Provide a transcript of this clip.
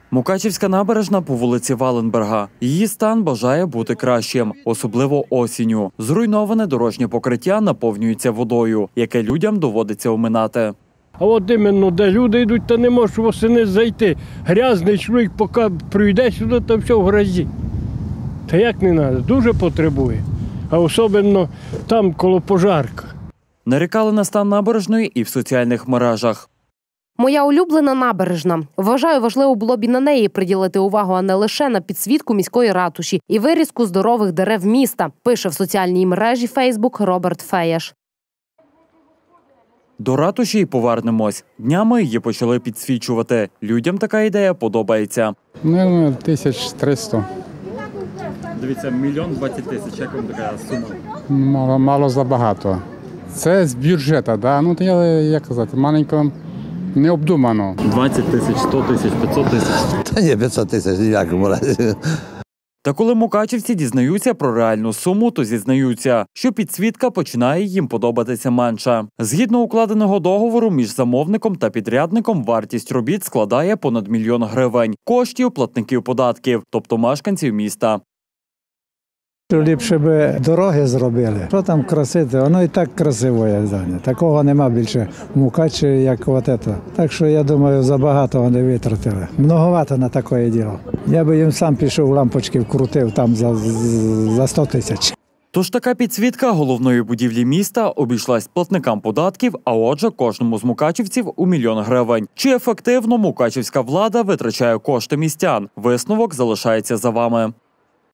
Мукачівська набережна по вулиці Валенберга. Її стан бажає бути кращим, особливо осінню. Зруйноване дорожнє покриття наповнюється водою, яке людям доводиться оминати. А от іменно, де люди йдуть, та не можеш восени зайти. Грязний чоловік, поки прийде сюди, то все в грязі. Та як не треба, дуже потребує. А особливо там, коло пожарка. Нарікали на стан набережної і в соціальних мережах. Моя улюблена набережна. Вважаю, важливо було б і на неї приділити увагу, а не лише на підсвітку міської ратуші і вирізку здорових дерев міста, пише в соціальній мережі Фейсбук Роберт Феєш. До ратуші й повернемось. Днями її почали підсвічувати. Людям така ідея подобається. 1300. Дивіться, 1 020 000, як вам така сума? Мало забагато. Це з бюджету, да? Ну, як казати, маленько необдумано. 20 000, 100 000, 500 000. Та ні, 500 000 ніякому разі. Та коли мукачівці дізнаються про реальну суму, то зізнаються, що підсвітка починає їм подобатися менше. Згідно укладеного договору між замовником та підрядником, вартість робіт складає понад 1 000 000 гривень – коштів платників податків, тобто мешканців міста. Ліпше б дороги зробили. Що там красити? Воно і так красиво є. Такого нема більше в Мукачеві, як от це. Так що, я думаю, забагато вони витратили. Многовато на таке діло. Я би їм сам пішов, лампочки вкрутив там за 100 000. Тож така підсвітка головної будівлі міста обійшлась платникам податків, а отже кожному з мукачівців у 1 000 000 гривень. Чи ефективно мукачівська влада витрачає кошти містян? Висновок залишається за вами.